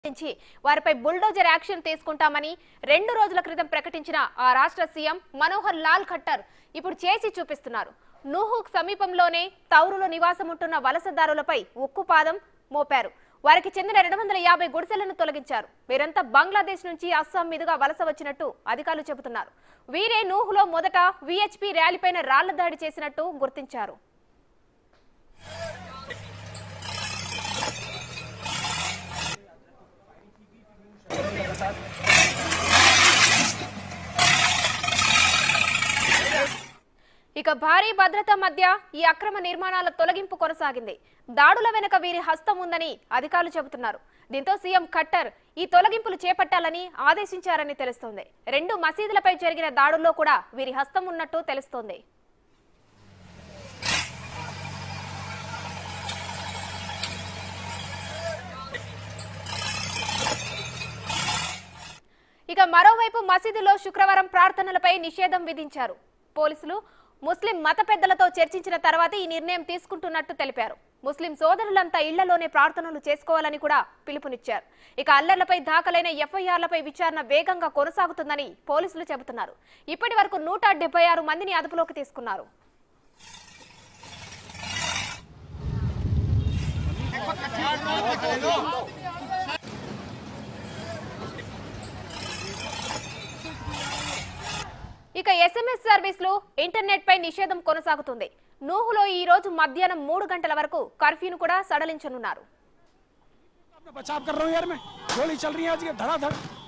వారిపై bulldozer action తీసుకుంటామని 2 రోజుల క్రితం ప్రకటించిన ఆ రాష్ట్ర సీఎం మనోహర్ లాల్ ఖట్టర్ ఇప్పుడు చేసి చూపిస్తున్నారు. నూహుక్ సమీపంలోనే తౌరులో నివాసం ఉంటున్న వలసదారులపై ఉక్కుపాదం మోపారు. వారికి చెందిన 250 గుడిసెలను తొలగించారు. వీరంతా బంగ్లాదేశ్ నుంచి అస్సాం మీదుగా వలస వచ్చినట్టు అధికారులు చెబుతున్నారు. వీరే నూహులో మొదట విహెచ్పి ర్యాలీపైన రాళ్ల దాడి చేసినట్టు గుర్తించారు. ఇక భారీ భద్రత మధ్య ఈ అక్రమ నిర్మాణాల తొలగింపు కొనసాగింది. దాడుల వెనుక వీరి హస్తం ఉందని అధికారులు చెబుతున్నారు. దీంతో సీఎం ఖట్టర్ ఈ తొలగింపులు చేపట్టాలని ఆదేశించారని తెలుస్తోంది. 2 మసీదులపై జరిగిన దాడుల్లో కూడా వీరి హస్తం ఉన్నట్టు తెలుస్తోంది. ఇక మరోవైపు మసీదులో శుక్రవారం ప్రార్థనలపై నిషేధం విధించారు. పోలీసులు ముస్లిం మత పెద్దలతో చర్చించిన తర్వాత ఈ నిర్ణయం తీసుకుంటున్నట్టు తెలిపారు. ముస్లిం సోదరులంతా ఇళ్లలోనే ప్రార్థనలు చేసుకోవాలని కూడా పిలుపునిచ్చారు. ఇక అల్లర్లపై దాఖలైన ఎఫ్ఐఆర్లపై విచారణ వేగంగా కొనసాగుతుందని పోలీసులు చెబుతున్నారు. ఇప్పటి వరకు 176 మందిని అదుపులోకి తీసుకున్నారు. ఇక ఎస్ఎంఎస్ సర్వీసులు ఇంటర్నెట్ పై నిషేధం కొనసాగుతుంది. నూహులో ఈ రోజు మధ్యాహ్నం 3 గంటల వరకు కర్ఫ్యూను కూడా సడలించనున్నారు.